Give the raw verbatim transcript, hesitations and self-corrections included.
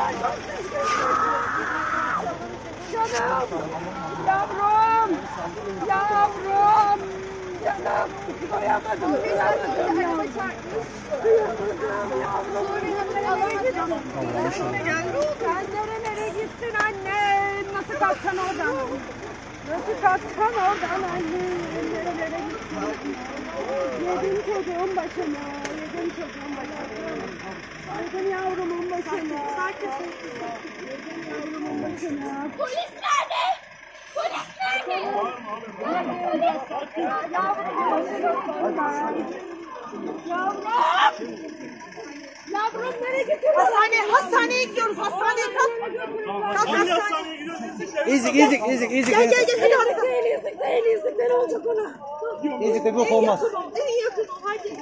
Canım, yavrum, yavrum, canım, doyamadım, doyamadım yavrum. Sen nerelere gittin annem? Nasıl kalkacaksın oradan? Nasıl kalkacaksın oradan annem? Nerelere gittin? Yedim çocuğun başına, yedim çocuğun başına. Yedim yavrumun başına. Sakin, sakin, sakin. Yedim yavrumun başına. Polis nerede? Polis nerede? Yavrumun başına. Yavrum! Yavrum nereye gidiyorsun? Hastaneye, hastaneye gidiyoruz. Hastaneye kalk. Kalk hastaneye. İzik, izik, izik, izik. Gel gel gel. Hadi hastane. Değil, izlik değil, izlik değil olacak ona. İzik de yok olmaz. En yakın o. Hadi.